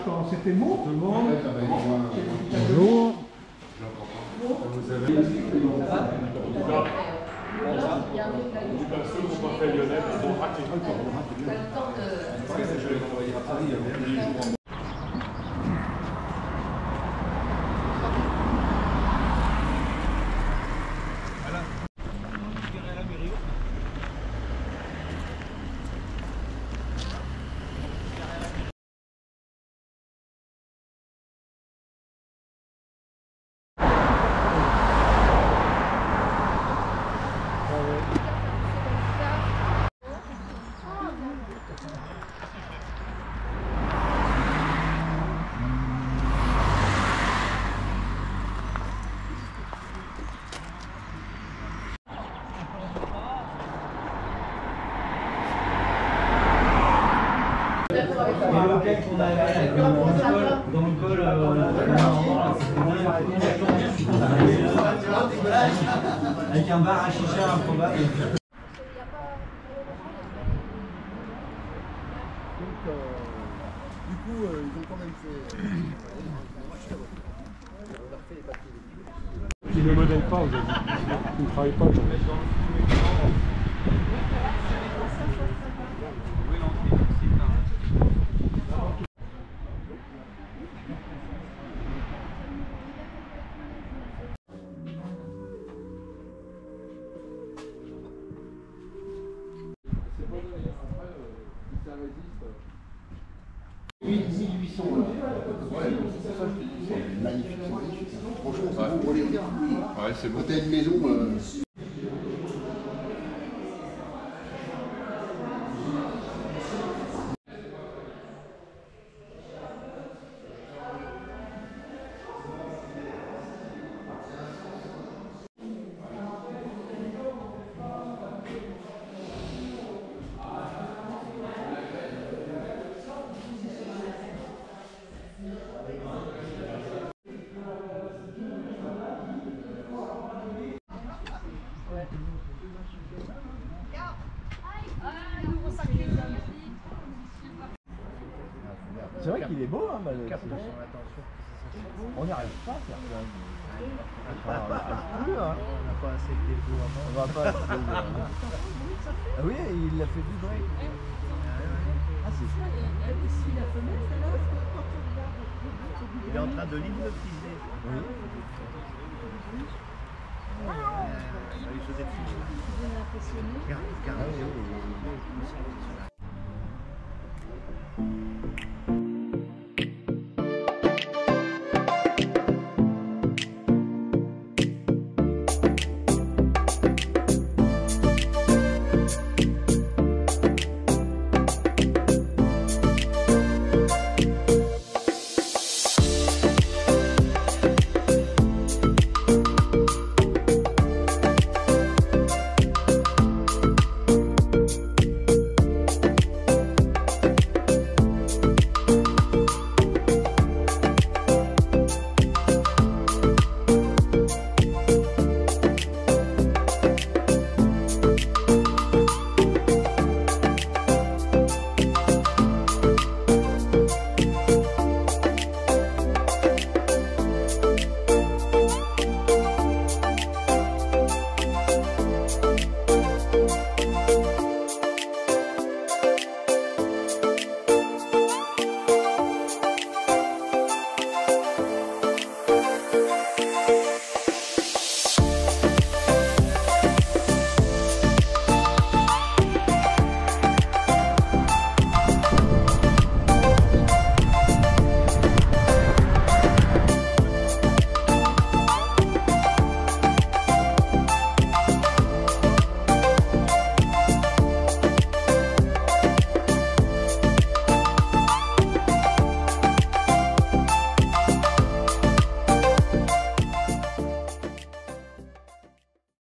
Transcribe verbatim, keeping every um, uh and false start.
quand c'était bon. Tout le monde. Bonjour. Vous avez... Ceux qui n'ont pas fait Lionel, ils ont raté. Je vais l'envoyer à Paris, il y a des jours. Et l'hôtel qu'on avait avec dans le col, dans le col, avec un bar à chicha improbable. Donc, euh, du coup, euh, ils ont quand même fait. Ils ne me modèlent pas aujourd'hui. Ils ne travaillent pas aujourd'hui. mille huit cents là. Ouais, c'est ça que je te dis, c'est magnifique, c'est magnifique. Franchement, c'est beau pour les dire. Ouais, c'est beau. Quand t'as une maison. Euh... C'est vrai qu'il est beau, hein, Malek. On n'y arrive pas à faire ça. On n'arrive plus, hein. On n'a pas assez de défauts avant. On va pas assez de... Ah oui, il l'a fait vibrer. Ah, c'est ça. Il est en train de l'hypnotiser. Oui. Il faisait de Regarde, regarde.